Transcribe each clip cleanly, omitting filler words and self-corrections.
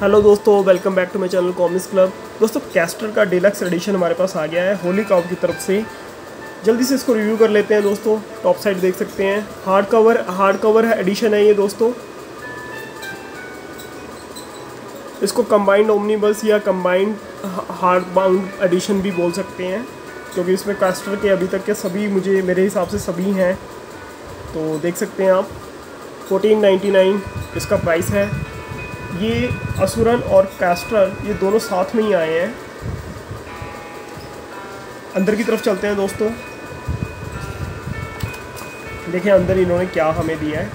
Hello दोस्तों, welcome back to my channel comics club. दोस्तों, Castor का डिलक्स एडिशन हमारे पास आ गया है होली काउ की तरफ से। जल्दी से इसको रिव्यू कर लेते हैं दोस्तों। टॉप साइड देख सकते हैं, हार्ड कवर एडिशन है ये दोस्तों। इसको कंबाइंड ओमनीबस या कंबाइंड हार्ड बाउंड एडिशन भी बोल सकते हैं, क्योंकि इसमें कैस्टर के अभी तक के सभी मेरे हिसाब से सभी हैं। तो देख सकते हैं आप, 1499 इसका प्राइस है। ये असुरन और कैस्टर ये दोनों साथ में ही आए हैं। अंदर की तरफ चलते हैं दोस्तों, देखें अंदर इन्होंने क्या हमें दिया है।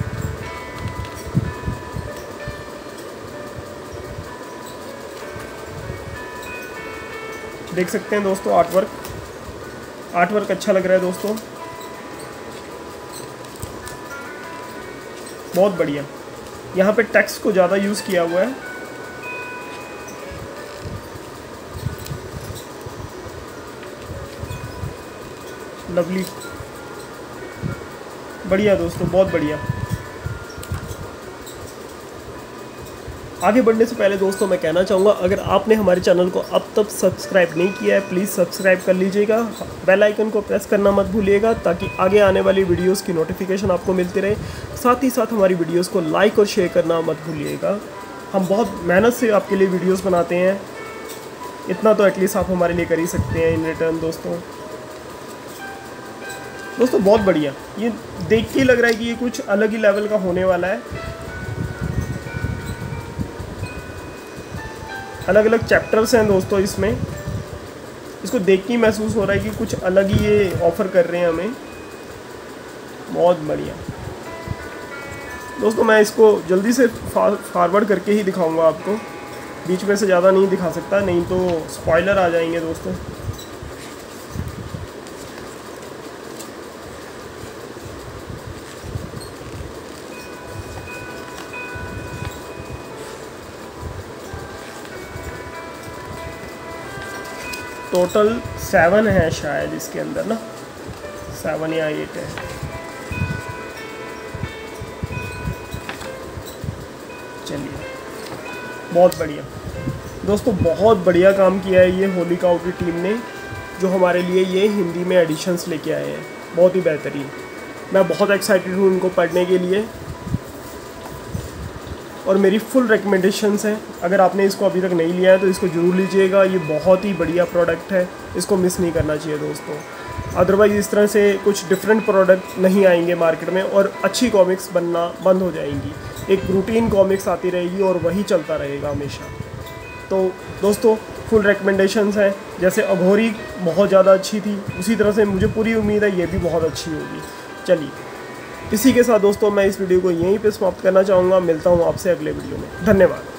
देख सकते हैं दोस्तों, आर्टवर्क अच्छा लग रहा है दोस्तों, बहुत बढ़िया। यहाँ पे टेक्स्ट को ज़्यादा यूज़ किया हुआ है। लवली, बढ़िया दोस्तों, बहुत बढ़िया। आगे बढ़ने से पहले दोस्तों मैं कहना चाहूँगा, अगर आपने हमारे चैनल को अब तक सब्सक्राइब नहीं किया है, प्लीज़ सब्सक्राइब कर लीजिएगा। बेल आइकन को प्रेस करना मत भूलिएगा, ताकि आगे आने वाली वीडियोस की नोटिफिकेशन आपको मिलती रहे। साथ ही साथ हमारी वीडियोस को लाइक और शेयर करना मत भूलिएगा। हम बहुत मेहनत से आपके लिए वीडियोस बनाते हैं, इतना तो एटलीस्ट आप हमारे लिए कर ही सकते हैं इन रिटर्न दोस्तों। बहुत बढ़िया, ये देख के लग रहा है कि ये कुछ अलग ही लेवल का होने वाला है। अलग अलग चैप्टर्स हैं दोस्तों इसमें। इसको देख के ही महसूस हो रहा है कि कुछ अलग ही ये ऑफ़र कर रहे हैं हमें। बहुत बढ़िया दोस्तों, मैं इसको जल्दी से फॉरवर्ड करके ही दिखाऊंगा आपको, बीच में से ज़्यादा नहीं दिखा सकता, नहीं तो स्पॉइलर आ जाएंगे दोस्तों। टोटल 7 है शायद इसके अंदर ना, 7 या 8 है। चलिए, बहुत बढ़िया दोस्तों, बहुत बढ़िया काम किया है ये होली काउ की टीम ने, जो हमारे लिए ये हिंदी में एडिशंस लेके आए हैं। बहुत ही बेहतरीन, मैं बहुत एक्साइटेड हूँ इनको पढ़ने के लिए, और मेरी फुल रिकमेंडेशंस हैं। अगर आपने इसको अभी तक नहीं लिया है तो इसको ज़रूर लीजिएगा, ये बहुत ही बढ़िया प्रोडक्ट है, इसको मिस नहीं करना चाहिए दोस्तों। अदरवाइज़ इस तरह से कुछ डिफरेंट प्रोडक्ट नहीं आएंगे मार्केट में, और अच्छी कॉमिक्स बनना बंद हो जाएंगी। एक रूटीन कॉमिक्स आती रहेगी और वही चलता रहेगा हमेशा। तो दोस्तों, फुल रिकमेंडेशंस हैं। जैसे अघोरी बहुत ज़्यादा अच्छी थी, उसी तरह से मुझे पूरी उम्मीद है ये भी बहुत अच्छी होगी। चलिए, इसी के साथ दोस्तों मैं इस वीडियो को यहीं पे समाप्त करना चाहूँगा। मिलता हूँ आपसे अगले वीडियो में। धन्यवाद।